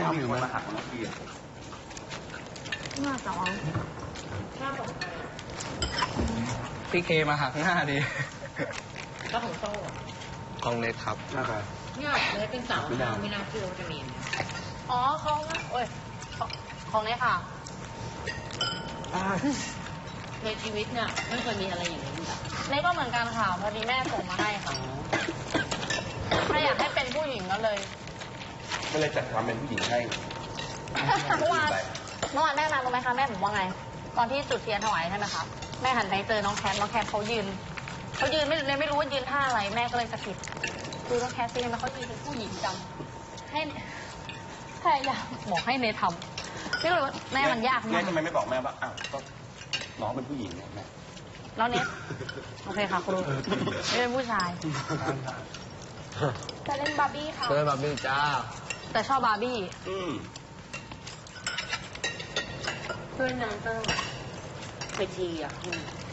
ำหรือมาหักของน้องพี่น่าจะเอาหน้าของใครพี่เคมาหักหน้าดีก็ของโซ่ของเน็ตครับน่าจะเนี่ยเลยเป็นสาวไม่น่าเชื่อว่าจะมีอ๋อเขาโอ้ยของนี้ค่ะในชีวิตเนี่ยไม่เคยมีอะไรอย่างนี้เลยนี่ก็เหมือนกันค่ะพอดีแม่ส่งมาให้ค่ะถ้าอยากให้เป็นผู้หญิงก็เลยก็เลยจัดความเป็นผู้หญิงให้เมื่อวานแม่มารู้ไหมคะแม่ผมว่าไงตอนที่จุดเทียนถวายใช่ไหมคะแม่หันไปเจอน้องแคทเขายืนไม่รู้ว่ายืนท่าอะไรแม่ก็เลยสะกิดดูน้องแคทซิทำไมเขายืนเป็นผู้หญิงจังให้พยายามบอกให้เนทำไม่รู้แม่มันยากมากแม่ทำไมไม่บอกแม่ว่าอ้าวก็น้องเป็นผู้หญิงเนี่ยแม่แล้วเนทโอเคค่ะครูไม่เป็นผู้ชายจะเล่นบาร์บี้ค่ะเล่นบาร์บี้จ้าแต่ชอบบาร์บี้เพื่อนนางก็ไปทีอ่ะ